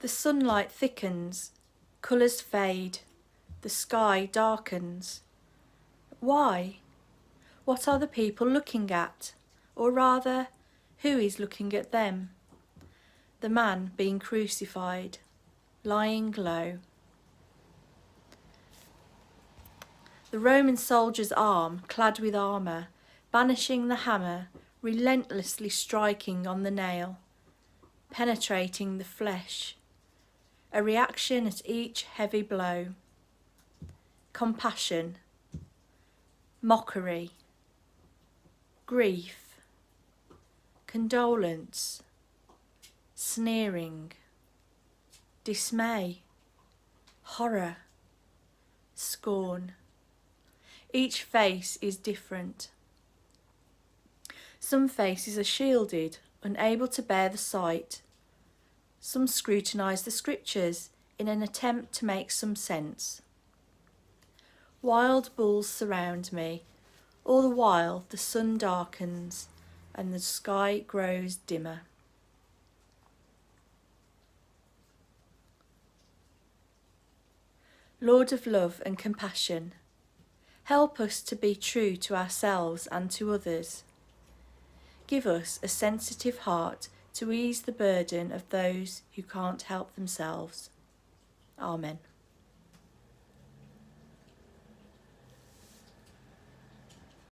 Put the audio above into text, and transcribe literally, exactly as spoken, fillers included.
The sunlight thickens, colours fade, the sky darkens. Why? What are the people looking at? Or rather, who is looking at them? The man being crucified, lying low. The Roman soldier's arm, clad with armour, banishing the hammer, relentlessly striking on the nail, penetrating the flesh, a reaction at each heavy blow. Compassion, mockery, grief, condolence, sneering, dismay, horror, scorn. Each face is different. Some faces are shielded, unable to bear the sight. Some scrutinise the scriptures in an attempt to make some sense. Wild bulls surround me. All the while the sun darkens and the sky grows dimmer. Lord of love and compassion, help us to be true to ourselves and to others. Give us a sensitive heart to ease the burden of those who can't help themselves. Amen.